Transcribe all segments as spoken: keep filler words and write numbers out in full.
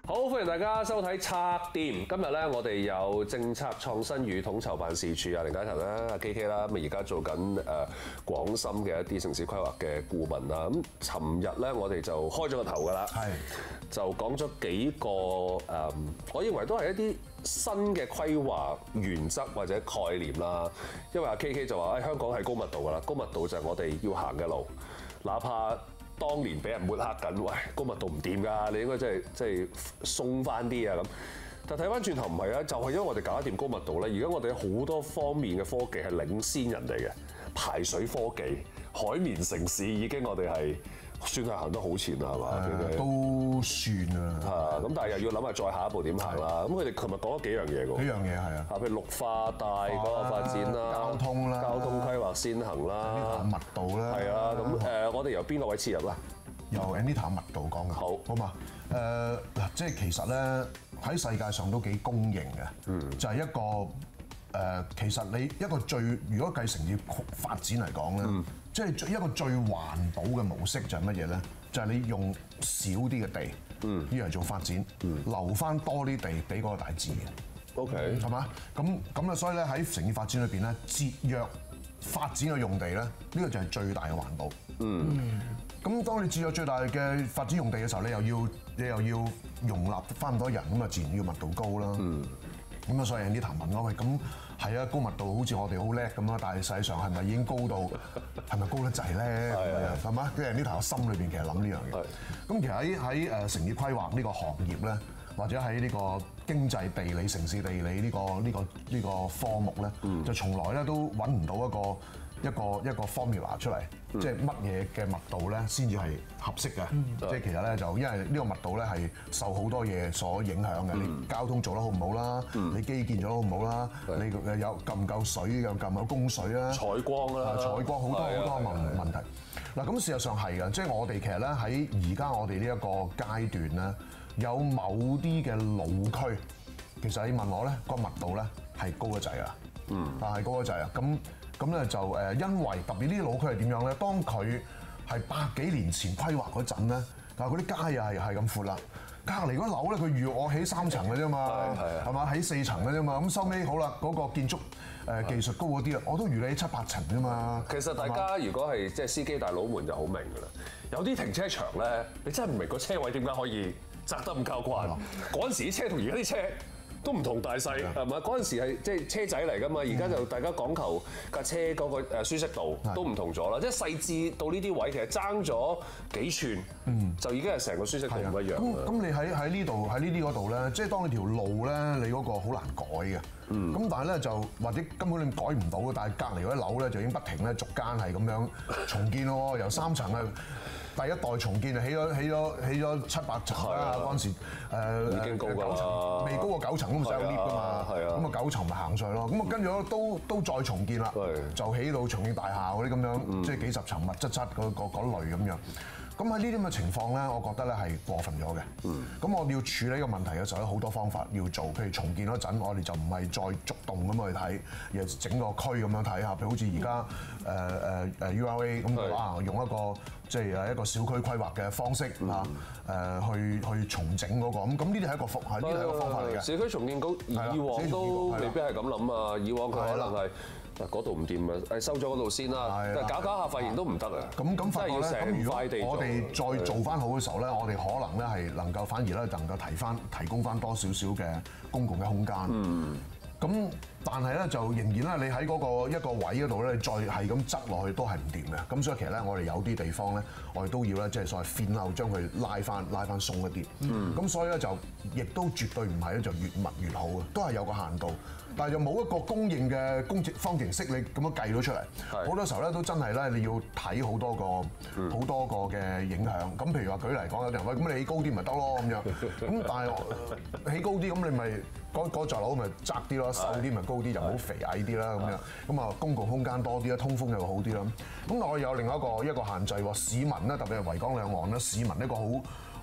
好，歡迎大家收睇拆掂。今日咧，我哋有政策創新與統籌辦事處啊，凌嘉騰啦、阿 K K 啦，咁而家做緊誒廣深嘅一啲城市規劃嘅顧問啦。咁尋日咧，我哋就開咗個頭㗎啦，係就講咗幾個誒、嗯，我認為都係一啲新嘅規劃原則或者概念啦。因為阿 K K 就話誒、哎、香港係高密度㗎啦，高密度就係我哋要行嘅路，哪怕當年俾人抹黑緊，喂，高密度唔掂㗎，你應該即係即係鬆翻啲啊咁。但睇翻轉頭唔係啊，就係、是、因為我哋搞得掂高密度咧，而家我哋好多方面嘅科技係領先人哋嘅，排水科技、海綿城市已經我哋係算係行得好前啦，係嘛？ 誒都算啦。 嚇，咁但係又要諗下再下一步點行啦。咁佢哋琴日講咗幾樣嘢㗎。 幾樣嘢係啊。 啊，譬如綠化帶嗰個發展啦， 交通啦， 交通規劃先行啦， 密度啦。 係啊，咁誒，我哋由邊個位切入啊？ 由 Anita 密度講嘅。好，好嘛？誒嗱，即係其實咧喺世界上都幾公認嘅，嗯、就係一個誒、呃，其實你一個最如果計城市發展嚟講咧，嗯、即係一個最環保嘅模式就係乜嘢咧？就係、是、你用少啲嘅地，嗯，依嚟做發展，嗯、留翻多啲地俾嗰個大自然。OK， 係嘛？咁咁啊，所以咧喺城市發展裏邊咧，節約發展嘅用地咧，呢、這個就係最大嘅環保。嗯。咁當你節約最大嘅發展用地嘅時候，你又要你又要容納翻咁多人，咁啊自然要密度高啦。嗯。咁啊，所以有啲談問我喂，咁係啊，高密度好似我哋好叻咁啦，但係實際上係咪已經高到係咪高得滯咧？係係嘛？跟住啲頭心裏邊其實諗呢樣嘢。咁其實喺喺誒城市規劃呢個行業咧，或者喺呢個經濟地理、城市地理呢個呢個呢個科目咧，嗯、就從來咧都揾唔到一個。一個一個 formula 出嚟，嗯、即係乜嘢嘅密度咧先至係合適嘅。嗯、即係其實咧就因為呢個密度咧係受好多嘢所影響嘅。嗯、你交通做得好唔好啦？嗯、你基建做得好唔好啦？嗯、你誒有夠唔夠水？又夠唔夠供水啦？採光啦，採光好多好多問問題。嗱咁事實上係嘅，即係我哋其實咧喺而家我哋呢一個階段咧，有某啲嘅老區，其實你問我咧個密度咧係高得滯啊！嗯，但係高得滯啊！咁咁咧就誒，因為特別呢啲老區係點樣咧？當佢係百幾年前規劃嗰陣咧，但係嗰啲街又係係咁闊啦。隔離嗰樓咧，佢預我起三層嘅啫嘛，係嘛？起四層嘅啫嘛。咁收尾好啦，嗰、嗰個建築誒技術高嗰啲啦，我都預你起七八層啫嘛。 其實大家如果係即係司機大佬們就好明㗎啦。有啲停車場咧，你真係唔明個車位點解可以窄得咁交關。嗰陣時啲車同而家啲車都唔同大細係咪？嗰陣時係即係車仔嚟㗎嘛，而家就大家講求架車嗰個誒舒適度都唔同咗啦，即係細緻到呢啲位其實爭咗幾寸，嗯、就已經係成個舒適度唔一樣。 咁咁你喺喺呢度喺呢啲嗰度咧，即係當你條路咧，你嗰個好難改嘅。咁、嗯、但係咧就或者根本你改唔到，但係隔離嗰啲樓咧就已經不停咧逐間係咁樣重建咯，由三層啊。第一代重建就起咗起咗起咗七八層啦，嗰陣時誒已經高㗎啦，未高過九層都唔使有 lift 㗎嘛，咁啊九層咪行上去咯，咁啊跟住都都再重建啦，就起到重建大廈嗰啲咁樣，即係幾十層密質質嗰嗰嗰類咁樣。咁喺呢啲咁嘅情況咧，我覺得咧係過分咗嘅。咁、嗯、我哋要處理個問題嘅時候，有好多方法要做。譬如重建嗰陣，我哋就唔係再逐棟咁去睇，而係整個區咁樣睇下。譬如好似而家誒誒誒 U R A 咁啊，用一個即係誒一個小區規劃嘅方式啊，誒、嗯、去去重整嗰、那個。咁咁呢啲係一個方，係呢啲係一個方法嚟嘅。 社區重建局以往都未必係咁諗啊，以往佢可能係。嗰度唔掂啊！誒收咗嗰度先啦，但係搞搞下發現都唔得啊！ 咁咁發覺咧，咁如果地我哋再做翻好嘅時候咧，我哋可能咧係能夠反而咧能夠提翻提供翻多少少嘅公共嘅空間。嗯。咁但係咧就仍然咧，你喺嗰個一個位嗰度咧，再係咁執落去都係唔掂嘅。咁所以其實咧，我哋有啲地方咧，我哋都要咧，即係所謂 thin out，將佢拉翻拉翻鬆一啲。嗯。咁所以咧就亦都絕對唔係咧就越密越好嘅，都係有個限度。但係又冇一個公認嘅公式方程式，你咁樣計到出嚟。好是多時候咧都真係咧，你要睇好多個好、嗯、多個嘅影響。咁譬如話舉例講，有啲人話咁你起高啲咪得咯咁樣。咁但係起高啲咁你咪嗰嗰座樓咪窄啲咯，瘦啲咪高啲，就唔好肥矮啲啦咁樣。咁啊公共空間多啲啦，通風又好啲啦。咁我有另外一個一個限制喎，市民咧特別係維港兩岸咧，市民一個好好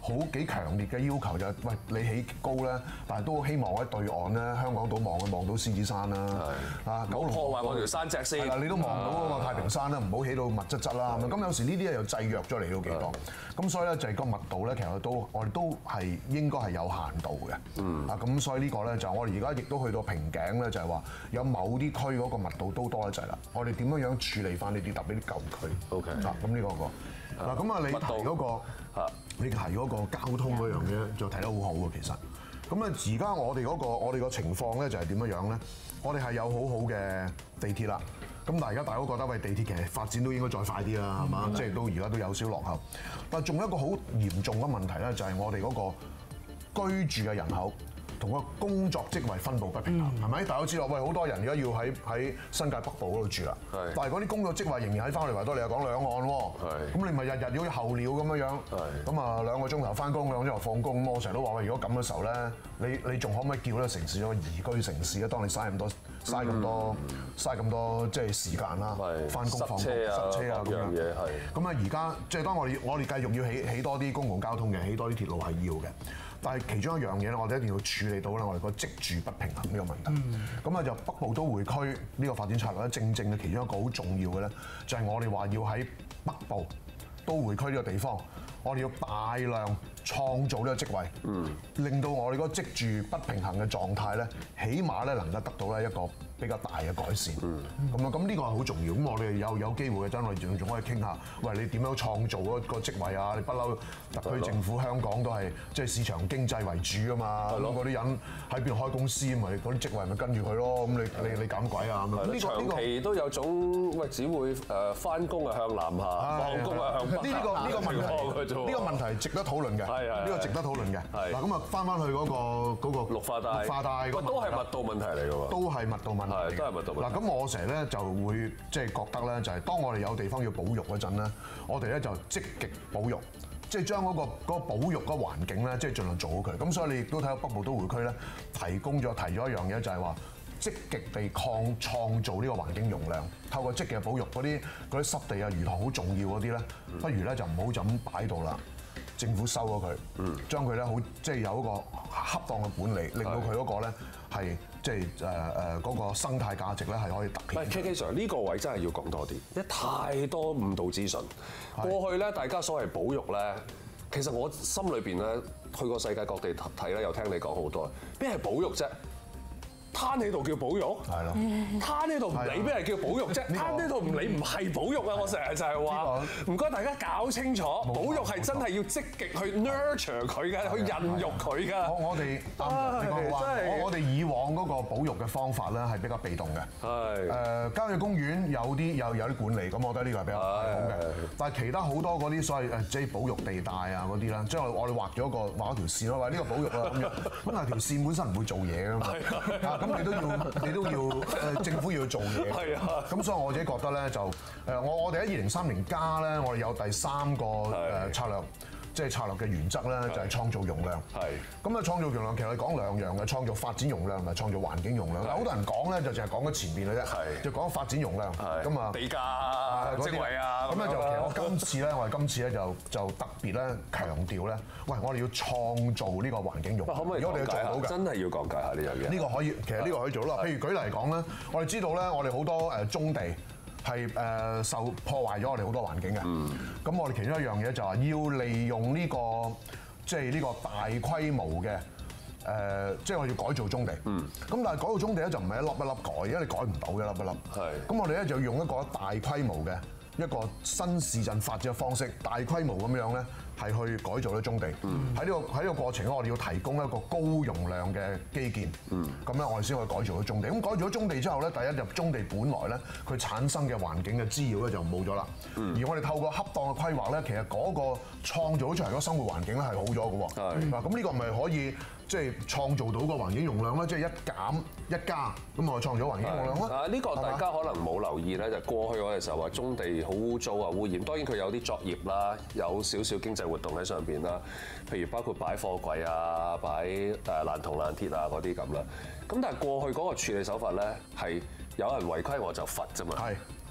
好幾強烈嘅要求就係、喂你起高咧，但係都希望喺對岸咧香港島望望到獅子山啦，啊九龍破壞我條山脊先。 係啦，你都望到嗰個太平山啦，唔好起到密質質啦。咁有時呢啲嘢又制約咗你都幾多。咁所以咧就係個密度咧，其實都我哋都係應該係有限度嘅。嗯。啊咁所以呢個咧就我哋而家亦都去到瓶頸咧，就係話有某啲區嗰個密度都多得滯啦。我哋點樣樣處理翻呢啲特別啲舊區 ？OK。 啊咁呢個個嗱咁啊，你提嗰個啊， 你提嗰個交通嗰樣嘢就提得好好喎，其實。咁啊，而家我哋嗰個我哋個情況咧就係點樣樣咧？我哋係有好好嘅地鐵啦。咁但係而家大家都覺得喂，地鐵其實發展都應該再快啲啦，係嘛？即係都而家都有少落後。但係仲有一個好嚴重嘅問題咧，就係我哋嗰個居住嘅人口同個工作職位分佈不平衡，係咪？大家都知道，喂，好多人而家要喺喺新界北部嗰度住啦，但係嗰啲工作職位仍然喺翻嚟維多利亞港兩岸喎，咁你咪日日要候鳥咁樣樣，咁啊兩個鐘頭翻工，兩個鐘頭放工，咁我成日都話喂，如果咁嘅時候咧，你你仲可唔可以叫呢個城市做宜居城市咧？當你嘥咁多嘥咁多嘥咁多即係時間啦，翻工放工塞車啊咁樣嘢係，咁啊而家即係當我哋我哋繼續要起起多啲公共交通嘅，起多啲鐵路係要嘅。但係其中一樣嘢咧，我哋一定要處理到咧，我哋個職住不平衡呢個問題。咁啊、嗯、就北部都會區呢個發展策略咧，正正嘅其中一個好重要嘅咧，就係我哋話要喺北部都會區呢個地方，我哋要大量創造呢個職位，嗯、令到我哋嗰個職住不平衡嘅狀態咧，起碼咧能夠得到咧一個比較大嘅改善。咁啊咁呢個係好重要。咁我哋有有機會嘅，真係仲仲可以傾下，喂你點樣創造嗰個職位啊？你不嬲特區政府香港都係即係市場經濟為主啊嘛。咁嗰啲人喺邊度開公司，咪嗰啲職位咪跟住佢咯。咁你你你搞鬼啊？咁呢個長期都有種喂，只會誒翻工啊向南下，放工啊向北。呢個呢個問題，呢個問題值得討論嘅。呢個值得討論嘅。嗱咁啊，翻翻去嗰個嗰個綠化帶， 綠化帶都係密度問題嚟㗎喎。 都係密度問題。 係都係密度問題。 嗱咁我成日咧就會即係覺得咧，就係當我哋有地方要保育嗰陣咧，我哋咧就積極保育，即係將嗰個嗰個保育嗰個環境咧，即係盡量做好佢。咁所以你亦都睇到北部都會區咧，提供咗提咗一樣嘢，就係話積極地創創造呢個環境容量，透過積極嘅保育嗰啲嗰啲濕地啊、魚塘好重要嗰啲咧，不如咧就唔好就咁擺度啦。政府收咗佢，將佢咧好即係有一個恰當嘅管理，令到佢嗰個咧係即係誒誒嗰個生態價值咧係可以突顯。 喂 K K Sir 呢個位真係要講多啲，因為太多誤導資訊。過去咧，大家所謂保育咧，其實我心裏邊咧去過世界各地睇咧，又聽你講好多，邊係保育啫？攤喺度叫保育，係咯。攤喺度唔理，咩係叫保育啫？攤喺度唔理唔係保育啊！我成日就係話，唔該大家搞清楚，保育係真係要積極去 nurture 佢嘅，去孕育佢嘅。 我我哋啱你講話，我我哋以往嗰個保育嘅方法咧係比較被動嘅。係誒郊野公園有啲有有啲管理，咁我覺得呢個係比較好嘅。但係其他好多嗰啲所謂誒即係保育地帶啊嗰啲啦，即係我哋畫咗個畫一條線咯，話呢個保育啊咁樣，咁但係條線本身唔會做嘢㗎嘛。咁你都要，你都要誒政府要做嘢。係啊。咁所以我自己覺得咧，就誒我我哋喺二零三零加咧，我哋有第三個誒策略，即係策略嘅原則咧，就係創造容量。係。咁啊，創造容量其實講兩樣嘅，創造發展容量同埋創造環境容量。好多人講咧，就淨係講咗前邊嘅啫。係。就講發展容量。係。咁啊。地價啊，職位啊。咁咧就其實我今次咧，我哋今次咧就就特別咧強調咧，喂，我哋要創造呢個環境容量。可唔可以？如果我哋要做到嘅，真係要講解下呢樣嘢。呢個可以，其實呢個可以做到啦。譬如舉例嚟講咧，我哋知道咧，我哋好多誒棕地係誒受破壞咗我哋好多環境嘅。嗯。咁我哋其中一樣嘢就係要利用呢個即係呢個大規模嘅誒，即係我哋要改造棕地。嗯。咁但係改造棕地咧就唔係一粒一粒改，因為你改唔到嘅一粒一粒。係。咁我哋咧就要用一個大規模嘅一個新市鎮發展嘅方式，大規模咁樣咧。係去改造啲棕地，喺呢、嗯、個喺呢個過程咧，我哋要提供一個高容量嘅基建，咁咧、嗯、我哋先可以改造咗棕地。咁改造咗棕地之後咧，第一就棕地本來咧佢產生嘅環境嘅滋擾咧就冇咗啦。嗯、而我哋透過恰當嘅規劃咧，其實嗰個創造出嚟嗰生活環境咧係好咗嘅喎。嗱咁呢個咪可以即係創造到個環境容量咧，即係一減一加，咁我創造環境容量咯。啊， 呢個大家可能冇留意咧，就過去我哋就話棕地好污糟啊、污染。當然佢有啲作業啦，有少少經濟活動喺上邊啦，譬如包括擺貨櫃啊、擺誒爛銅爛鐵啊嗰啲咁啦。咁但係過去嗰個處理手法咧，係有人違規我就罰啫嘛。係。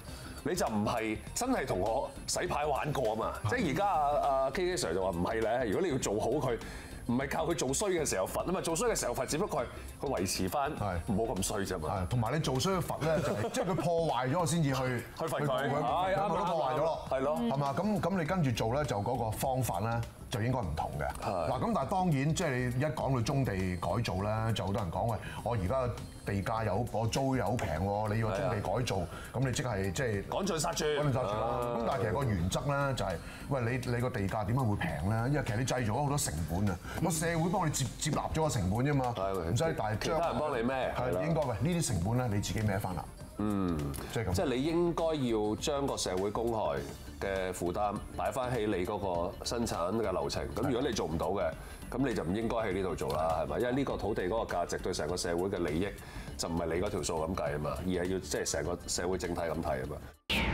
你就唔係真係同我洗牌玩過啊嘛！即係而家阿阿 K K Sir 就話唔係咧，如果你要做好佢。唔係靠佢做衰嘅時候罰啊嘛，做衰嘅時候罰，只不過係佢維持翻，唔好咁衰啫嘛。 係，同埋你做衰嘅罰咧，就係即係佢破壞咗，我先至去去罰佢， 係啱都破壞咗咯， 係咯， 係嘛？咁咁你跟住做咧，就嗰個方法咧就應該唔同嘅。嗱，咁但係當然即係你一講到棕地改造咧，就好多人講喂，我而家地價又我租又好平喎，你要棕地改造，咁你即係即係趕盡殺絕， 趕盡殺絕啦。咁但係其實個原則咧就係，喂你你個地價點解會平咧？因為其實你製造咗好多成本啊。個社會幫你接接納咗個成本啫嘛，唔使大其他人幫你孭， 係應該嘅。呢啲成本咧，你自己孭翻啦。嗯，即係咁。 即係你應該要將個社會公害嘅負擔擺翻喺你嗰個生產嘅流程。咁如果你做唔到嘅，咁你就唔應該喺呢度做啦，係咪？因為呢個土地嗰個價值對成個社會嘅利益就唔係你嗰條數咁計啊嘛，而係要即係成個社會整體咁睇啊嘛。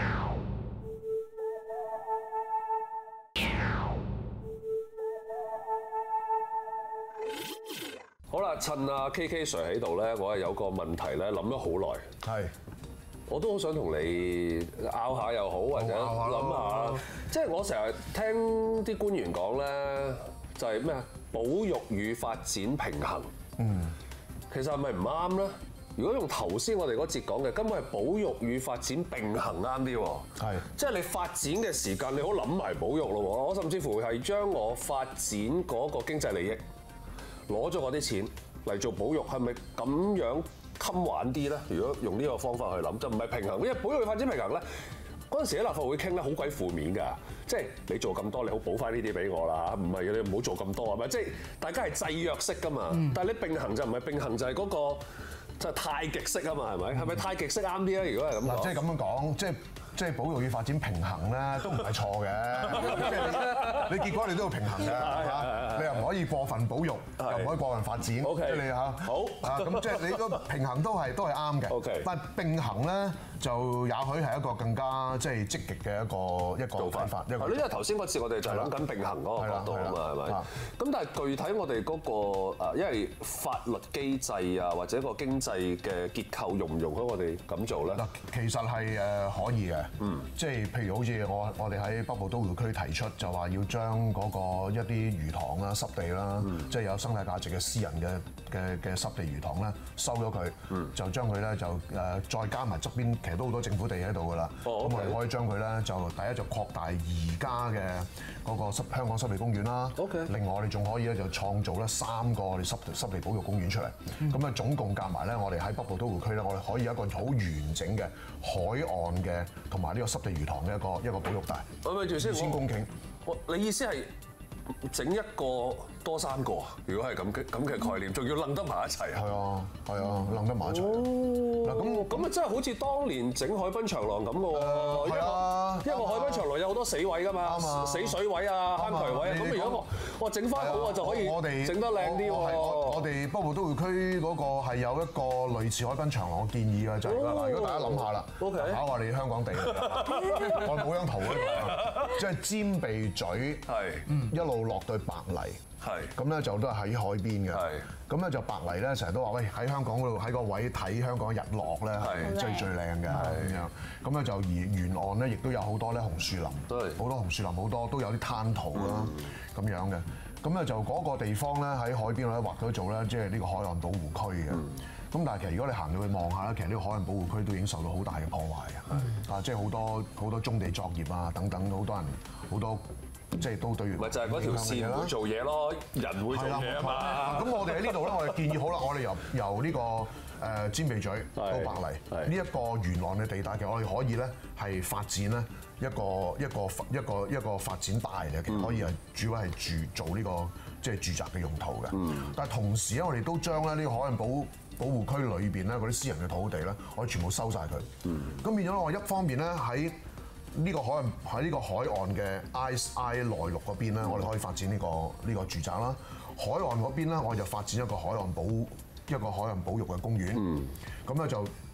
好啦，趁阿 K K Sir 喺度咧，我係有個問題咧，諗咗好耐。係，我都好想同你拗下又好，或者諗下。即係我成日聽啲官員講咧，就係咩啊？保育與發展平衡。嗯，其實係咪唔啱咧？如果用頭先我哋嗰節講嘅，根本係保育與發展並行啱啲喎。係，即係你發展嘅時間，你好諗埋保育咯。我甚至乎係將我發展嗰個經濟利益。攞咗我啲錢嚟做保育，係咪咁樣襟玩啲咧？如果用呢個方法去諗，就唔係平衡。因為保育發展平衡咧，嗰陣時喺立法會傾咧，好鬼負面㗎。即係你做咁多，你好補翻呢啲俾我啦。唔係你唔好做咁多係咪？即係大家係制約式㗎嘛。嗯、但係你並行就唔係並行，就係嗰、嗰個就係太極式啊嘛，係咪？係咪太極式啱啲咧？如果係咁講， 即係咁樣講，即係。即係保育與發展平衡咧，都唔係錯嘅。即係你，你結果你都要平衡嘅，你又唔可以過分保育，又唔可以過分發展。即係你嚇好啊，咁即係你個平衡都係都係啱嘅。但係並行咧，就也許係一個更加即係積極嘅一個一個做法。係咯，因為頭先嗰次我哋就係諗緊並行嗰個角度啊嘛，係咪？咁但係具體我哋嗰個誒，因為法律機制啊，或者個經濟嘅結構容唔容許我哋咁做咧？嗱， 其實係誒可以嘅。嗯，即係譬如好似我我哋喺北部都會區提出，就話要將嗰個一啲魚塘啦、濕地啦，嗯、即係有生態價值嘅私人嘅嘅嘅濕地魚塘咧，收咗佢，嗯、就將佢咧就誒再加埋側邊，其實都好多政府地喺度噶啦。咁、哦 okay. 我哋可以將佢咧就第一就擴大而家嘅嗰個濕香港濕地公園啦。Okay. 另外我哋仲可以咧就創造咧三個我哋濕濕地保育公園出嚟。咁啊、嗯、總共夾埋咧，我哋喺北部都會區咧，我哋可以有一個好完整嘅海岸嘅同埋呢個濕地魚塘嘅一個一個保育帶。我咪住先，二千公頃。 我你意思係整一個多三個啊？如果係咁嘅咁嘅概念，仲要冧得埋一齊啊？ 係啊，係啊，冧得埋一齊。 嗱咁咁啊，真係好似當年整海濱長廊咁嘅喎。係啊，因為海濱長廊有好多死位㗎嘛，死水位啊、坑渠位啊。咁如果我我整翻好啊，就可以整得靚啲喎。 我哋北部都會區嗰個係有一個類似海濱長廊嘅建議嘅，就係嗱，如果大家諗下啦，考下你香港地，我冇張圖啊，即係尖鼻咀，係一路落對白泥。係，咁咧就都係喺海邊嘅。係，咁咧就白泥咧，成日都話喂，喺香港嗰度喺個位睇香港日落咧，係最最靚嘅咁樣。咁咧就而沿岸咧，亦都有好多咧紅樹林，好多紅樹林，好多都有啲灘塗啦咁樣嘅。咁咧就嗰個地方咧喺海邊度咧劃咗做咧，即係呢個海岸保護區嘅。咁但係其實如果你行到去望下咧，其實呢個海岸保護區都已經受到好大嘅破壞嘅。啊，即係好多好多棕地作業啊等等，好多人好多。即係都對完， 咪就係嗰條線會做嘢咯，人會做嘢啊嘛。 咁我哋喺呢度咧，我哋建議好啦，我哋由由呢個誒尖鼻咀到白泥呢一個沿岸嘅地帶嘅，我哋可以咧係發展咧一個一個一個一個發展帶嚟嘅，其實可以係主要係住做呢個即係住宅嘅用途嘅。嗯、但係同時咧，我哋都將咧呢個海岸保保護區裏邊咧嗰啲私人嘅土地咧，我哋全部收晒佢。咁、嗯、變咗我一方面咧喺呢個海岸喺呢個海岸嘅 I I 內陸嗰邊咧，我哋可以發展呢個呢個住宅啦。海岸嗰邊咧，我就發展一個海岸保一個海岸保育嘅公園。咁咧就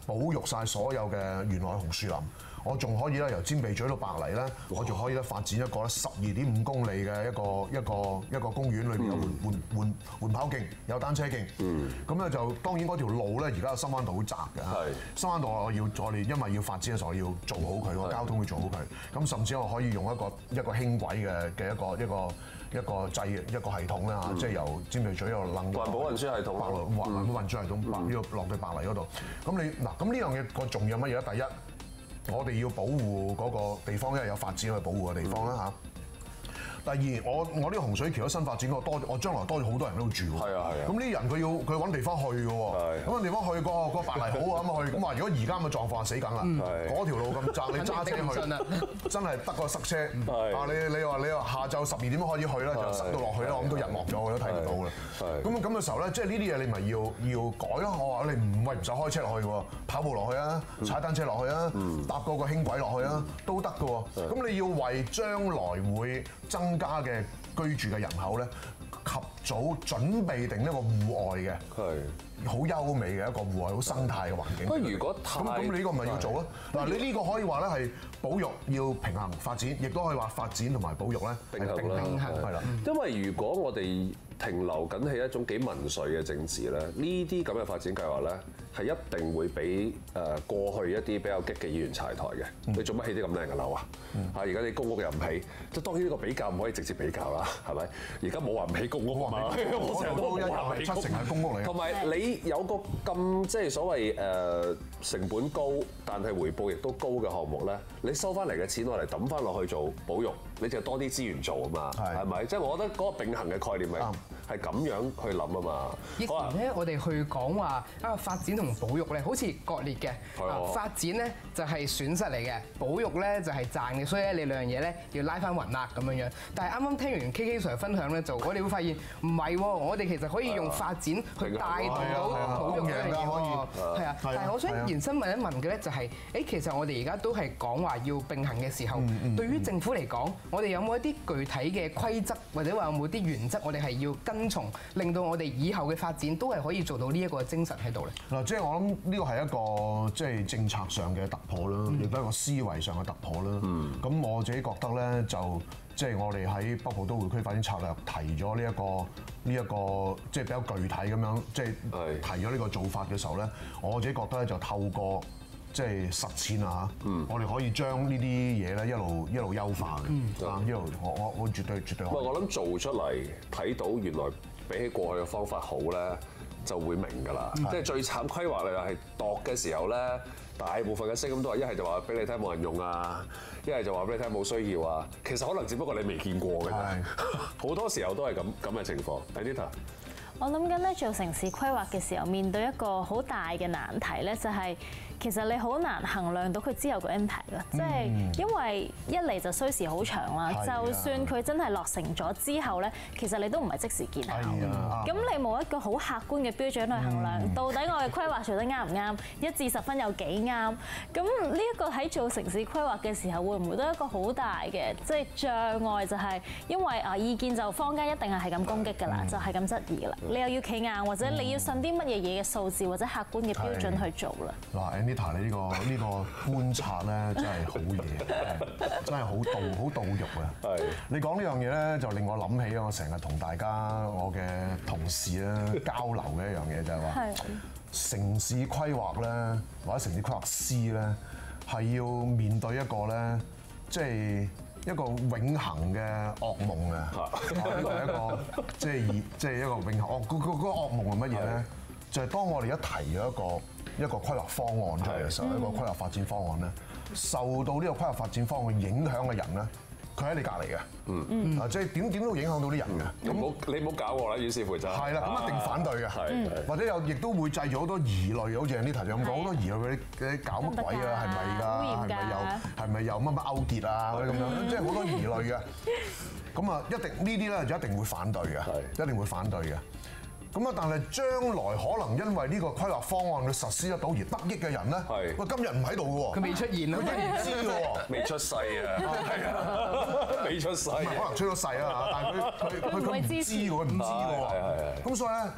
保育晒所有嘅沿海紅樹林。我仲可以咧由尖鼻咀到白泥咧，我仲可以咧發展一個咧十二點五公里嘅一個一個一個公園，裏邊有緩緩緩緩跑徑，有單車徑。咁咧就當然嗰條路咧，而家深灣道好窄嘅。深灣道我要我哋因為要發展嘅時候，我要做好佢個交通要做好佢。咁甚至我可以用一個一個輕軌嘅嘅一個一個一個制一個系統啦嚇，即係由尖鼻咀一路楞到環保運輸系統， 白環環保運輸系統，白呢個落到白泥嗰度。咁你嗱咁呢樣嘢個重要乜嘢咧？第一，我哋要保護嗰個地方，因為有發展去保護嘅地方啦嚇。第二，我我呢個洪水橋嘅新發展，我多我將來多咗好多人喺度住喎。 係啊係啊。咁呢啲人佢要佢揾地方去嘅喎。咁揾地方去個個白泥好啊咁去。咁話如果而家咁嘅狀況死梗啦。嗰條路咁窄，你揸車去真係得個塞車。啊你你話你話下晝十二點可以去啦，就塞到落去啦。我諗都日落咗，我都睇唔到啦。咁咁嘅時候咧，即係呢啲嘢你咪要要改咯。我話你唔喂唔使開車落去喎，跑步落去啊，踩單車落去啊，搭嗰個輕軌落去啊，都得嘅喎。咁你要為將來會增加嘅居住嘅人口咧，及早準備定一個戶外嘅，係好優美嘅一個戶外好生態嘅環境。 不過如果太咁咁，你呢個咪要做咯？嗱，你呢個可以話咧係保育要平衡發展，亦都可以話發展同埋保育咧平衡啦， 平衡係啦。 因為如果我哋停留緊係一種幾民粹嘅政治咧，呢啲咁嘅發展計劃咧係一定會俾誒過去一啲比較激嘅議員柴台嘅。你做乜起啲咁靚嘅樓啊？嚇！而家啲公屋又唔起，即係當然呢個比較唔可以直接比較啦，係咪？而家冇話唔起公屋啊嘛，我成日都話唔起七成係公屋嚟。 同埋你有個咁即係所謂誒成本高，但係回報亦都高嘅項目咧，你收翻嚟嘅錢攞嚟抌翻落去做保育，你就多啲資源做啊嘛，係咪？即係我覺得嗰個並行嘅概念係係咁樣去諗啊嘛。 以前咧，我哋去講話啊發展同保育咧，好似割裂嘅。啊發展咧就係損失嚟嘅，保育咧就係賺嘅，所以咧你兩樣嘢咧要拉翻勻啦咁樣樣。但係啱啱聽完 K K Sir 分享咧，就我哋會發現唔係喎，我哋其實可以用發展去帶動到保育嘅嘢喎。係啊，但係我想延伸問一問嘅咧就係，誒其實我哋而家都係講話要並行嘅時候，對於政府嚟講，我哋有冇一啲具體嘅規則，或者話有冇啲原則，我哋係要跟從，令到我哋以後嘅發展都係可以做到呢一個精神喺度咧？ 嗱，即係我諗呢個係一個即係政策上嘅突破啦，亦都係一個思維上嘅突破啦。咁、嗯、我自己覺得咧，就即係我哋喺北部都會區發展策略提咗呢一個呢一個即係比較具體咁樣，即係提咗呢個做法嘅時候咧，我自己覺得咧就透過即係實踐啊，嗯、我哋可以將呢啲嘢咧一路一路優化嘅，啊、嗯、一路我我我絕對絕對可以。 我諗做出嚟睇到原來比起過去嘅方法好咧，就會明㗎啦。即係最慘規劃你係度嘅時候咧，大部分嘅聲音都話一係就話俾你聽冇人用啊，一係就話俾你聽冇需要啊。其實可能只不過你未見過嘅啫，好多時候都係咁咁嘅情況。Anita， 我諗緊咧做城市規劃嘅時候，面對一個好大嘅難題咧，就係其實你好難衡量到佢之後個 impact 嘅，即係因為一嚟就需時好長啦。就算佢真係落成咗之後咧，其實你都唔係即時見效。咁你冇一個好客觀嘅標準去衡量，到底我嘅規劃做得啱唔啱？一至十分有幾啱？咁呢一個喺做城市規劃嘅時候，會唔會都係一個好大嘅即係障礙？就係因為啊意見就坊間一定係係咁攻擊㗎啦，就係咁質疑㗎啦。你又要企硬，或者你要信啲乜嘢嘢嘅數字或者客觀嘅標準去做啦。 嗱，Anita，你呢個呢個觀察咧真係好嘢，真係好到好到肉啊！係你講呢樣嘢咧，就令我諗起我成日同大家我嘅同事咧交流嘅一樣嘢，就係話城市規劃咧，或者城市規劃師咧，係要面對一個咧，即係一個永恆嘅噩夢啊！呢個係一個即係即係一個永恆噩嗰嗰嗰個噩夢係乜嘢咧？就係當我哋一提咗一個一個規劃方案出嚟嘅時候，一個規劃發展方案咧，受到呢個規劃發展方案影響嘅人咧，佢喺你隔離嘅，嗯，啊，即係點點都影響到啲人嘅。咁冇你唔好搞我啦，於是乎就係啦，咁一定反對嘅，係，或者又亦都會製造好多疑慮，好似呢頭就咁講，好多疑慮嗰啲嗰啲搞乜鬼啊，係咪㗎？係咪又係咪又乜乜勾結啊？嗰啲咁樣，即係好多疑慮嘅。咁啊，一定呢啲咧就一定會反對嘅，一定會反對嘅。咁啊！但係將來可能因為呢個規劃方案佢實施得到而得益嘅人咧，喂，今日唔喺度嘅喎， 佢未出現啊， 佢唔知嘅喎， 未出世啊，係啊，未出世， 可能出咗世啊，但係佢佢佢佢唔知喎，佢唔知嘅喎，咁所以咧，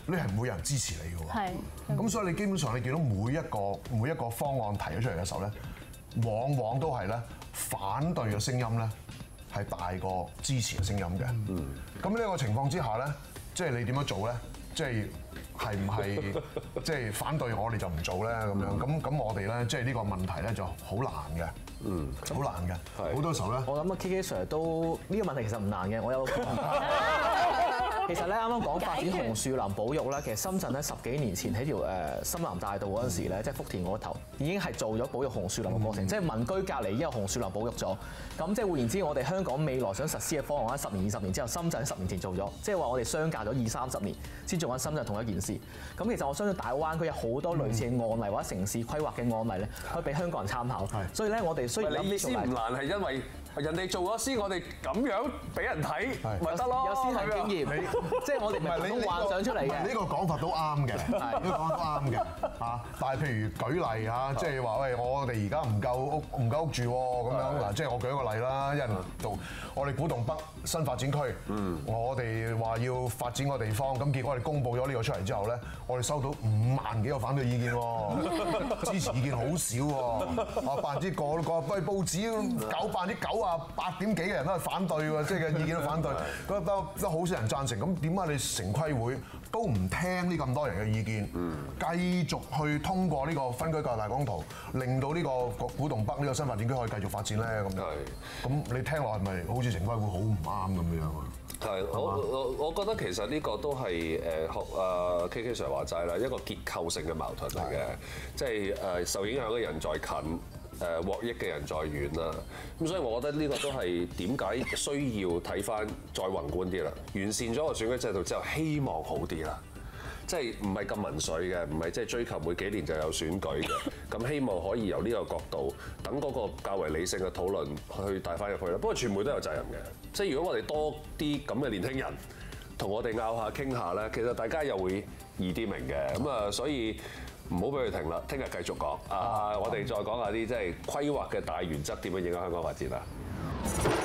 你係唔會有人支持你嘅喎。 係。 咁所以你基本上你見到每一個每一個方案提咗出嚟嘅時候咧，往往都係咧反對嘅聲音咧係大過支持嘅聲音嘅。嗯。咁呢個情況之下咧，即係你點樣做咧？即係係唔係即係反對我哋就唔做咧咁樣？咁咁我哋咧即係呢個問題咧就好難嘅。嗯，好難嘅。好多時候咧， 我諗啊 K K Sir 都呢個問題其實唔難嘅。我有其實咧啱啱講發展紅樹林保育咧，其實深圳咧十幾年前喺條誒深南大道嗰陣時咧，即係福田嗰頭已經係做咗保育紅樹林嘅過程，即係民居隔離已經有紅樹林保育咗。咁即係換言之，我哋香港未來想實施嘅方案咧，十年、二十年之後，深圳十年前做咗，即係話我哋相隔咗二三十年先做緊深圳同一件事。咁其實我相信大灣區有好多類似嘅案例或者城市規劃嘅案例咧，可以俾香港人參考。所以咧，我哋雖然你意思唔難係因為人哋做咗先，我哋咁樣俾人睇咪得咯？ 有先行經驗，即係我哋唔係你幻想出嚟嘅。 呢個講法都啱嘅，呢個講法都啱嘅嚇。但係譬如舉例嚇，即係話喂，我哋而家唔夠屋唔夠屋住喎，咁樣嗱，即係我舉一個例啦，一人做我哋古洞北新發展區，我哋話要發展個地方，咁結果我哋公佈咗呢個出嚟之後咧，我哋收到五萬幾個反對意見喎，支持意見好少喎，啊百分之個個喂報紙九百分之九啊八點幾嘅人都係反對喎，即係嘅意見都反對，都都都好少人贊成，咁點解你城規會都唔聽呢咁多人嘅意見，繼續去通過呢個分區計劃大綱圖，令到呢個古洞北呢個新發展區可以繼續發展咧？咁樣，咁你聽落係咪好似城規會好唔啱咁樣啊？ 係，我我我覺得其實呢個都係誒學啊 K K Sir 話齋啦，一個結構性嘅矛盾嚟嘅，即係誒受影響嘅人在近。誒獲益嘅人在遠啦，咁所以我覺得呢個都係點解需要睇翻再宏觀啲啦，完善咗個選舉制度之後，希望好啲啦，即係唔係咁民粹嘅，唔係即係追求每幾年就有選舉嘅，咁希望可以由呢個角度，等嗰個較為理性嘅討論去帶翻入去啦。不過傳媒都有責任嘅，即係如果我哋多啲咁嘅年輕人同我哋拗下傾下咧，其實大家又會易啲明嘅，咁啊所以。唔好俾佢停啦，聽日繼續講。啊，我哋再講下啲即係規劃嘅大原則點樣影響香港發展啊！